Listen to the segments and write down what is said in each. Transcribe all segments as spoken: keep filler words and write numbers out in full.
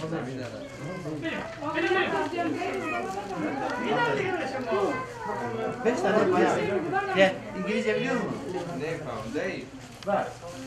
Beş tane bayağı. Gel, İngilizce biliyor musun? Var.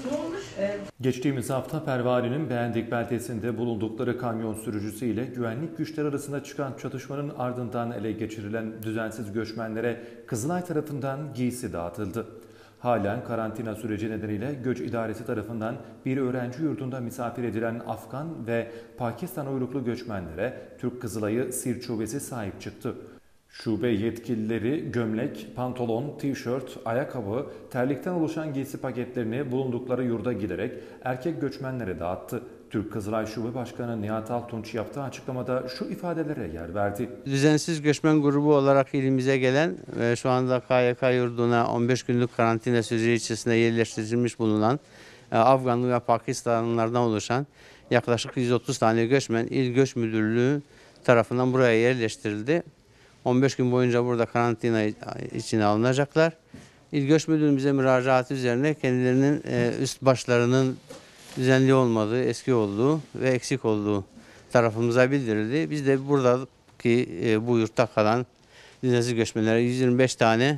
Geçtiğimiz hafta Pervane'nin Beğendik beldesinde bulundukları kamyon sürücüsü ile güvenlik güçleri arasında çıkan çatışmanın ardından ele geçirilen düzensiz göçmenlere Kızılay tarafından giysi dağıtıldı. Halen karantina süreci nedeniyle Göç İdaresi tarafından bir öğrenci yurdunda misafir edilen Afgan ve Pakistan uyruklu göçmenlere Türk Kızılayı Siirt Şubesi sahip çıktı. Şube yetkilileri gömlek, pantolon, tişört, ayakkabı, terlikten oluşan giysi paketlerini bulundukları yurda giderek erkek göçmenlere dağıttı. Türk Kızılay Şube Başkanı Nihat Altunç yaptığı açıklamada şu ifadelere yer verdi. Düzensiz göçmen grubu olarak ilimize gelen ve şu anda K Y K yurduna on beş günlük karantina süreci içerisinde yerleştirilmiş bulunan Afganlı ve Pakistanlılardan oluşan yaklaşık yüz otuz tane göçmen İl Göç Müdürlüğü tarafından buraya yerleştirildi. on beş gün boyunca burada karantina içine alınacaklar. İl Göç Müdürlüğümüze müracaat üzerine kendilerinin üst başlarının düzenli olmadığı, eski olduğu ve eksik olduğu tarafımıza bildirildi. Biz de buradaki bu yurtta kalan düzensiz göçmenlere yüz yirmi beş tane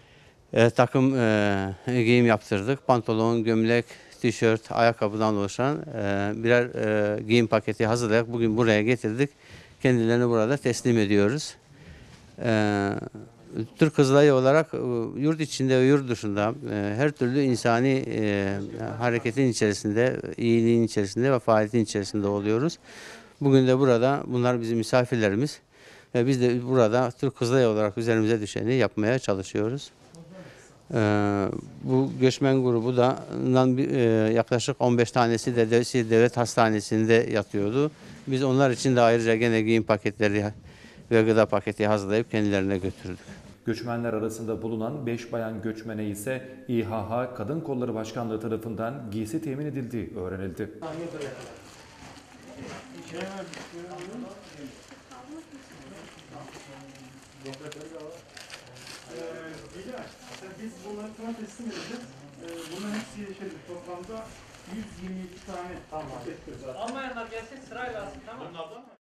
takım giyim yaptırdık. Pantolon, gömlek, tişört, ayakkabıdan oluşan birer giyim paketi hazırlayarak bugün buraya getirdik. Kendilerini burada teslim ediyoruz. Ee, Türk Kızılayı olarak yurt içinde ve yurt dışında e, her türlü insani e, hareketin içerisinde, iyiliğin içerisinde ve faaliyetin içerisinde oluyoruz. Bugün de burada bunlar bizim misafirlerimiz ve biz de burada Türk Kızılayı olarak üzerimize düşeni yapmaya çalışıyoruz. Ee, bu göçmen grubu da e, yaklaşık on beş tanesi de devlet hastanesinde yatıyordu. Biz onlar için de ayrıca gene giyim paketleri ve gıda paketi hazırlayıp kendilerine götürdük. Göçmenler arasında bulunan beş bayan göçmene ise İ H H Kadın Kolları Başkanlığı tarafından giysi temin edildiği öğrenildi. Biz bunları sonra teslim edeceğiz. Bunların hepsi şey, toplamda yüz yirmi iki tane. Tamam. Almayanlar gelsin sırayla alsın, tamam.